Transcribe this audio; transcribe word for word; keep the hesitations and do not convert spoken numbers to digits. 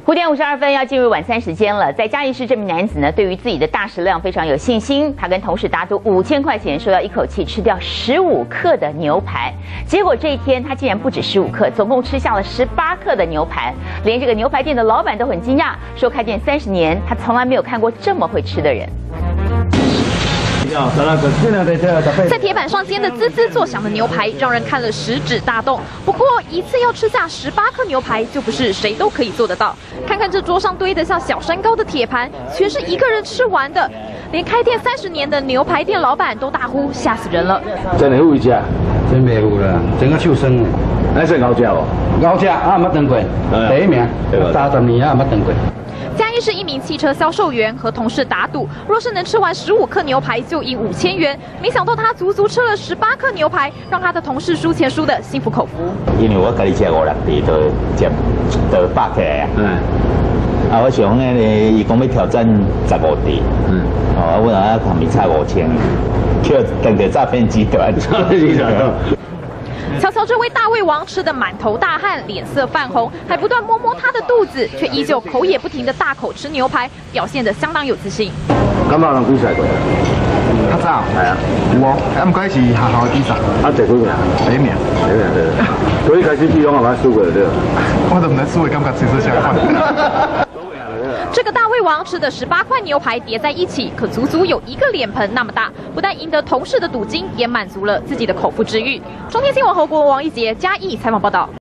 五点五十二分要进入晚餐时间了，在嘉义市这名男子呢，对于自己的大食量非常有信心，他跟同事打赌五千块钱，说要一口气吃掉十五克的牛排。结果这一天他竟然不止十五克，总共吃下了十八克的牛排，连这个牛排店的老板都很惊讶，说开店三十年，他从来没有看过这么会吃的人。 在铁板上煎的滋滋作响的牛排，让人看了食指大动。不过，一次要吃下十八克牛排，就不是谁都可以做得到。看看这桌上堆得像小山高的铁盘，全是一个人吃完的。连开店三十年的牛排店老板都大呼：“吓死人了！” 真的有食， 真袂有啦，整个瘦身。 那是熬食哦， 熬食啊，冇当过，第一名，三十年啊，冇当过。 嘉义市一名汽车销售员和同事打赌，若是能吃完十五克牛排，就赢五千元。没想到他足足吃了十八克牛排，让他的同事输钱输得心服口服。 因为我家己吃五六地，就接就百起来啊。嗯。啊，我想呢，伊讲要挑战十五地。嗯。哦，我啊，旁边差五千，叫等个诈骗集团。诈骗集团。 瞧瞧这位大胃王吃得满头大汗，脸色泛红，还不断摸摸他的肚子，却依旧口也不停地大口吃牛排，表现得相当有自信。 感觉人比赛过？ 较早系啊，有哦，啊，唔过是学校的比赛。 啊，第几名？ 第一名。 第一名对。所以开始比拢也冇输过对。 我都唔知输的感觉其实相反。 这个大胃王吃的十八块牛排叠在一起，可足足有一个脸盆那么大，不但赢得同事的赌金，也满足了自己的口腹之欲。中天新闻侯国王一杰嘉义采访报道。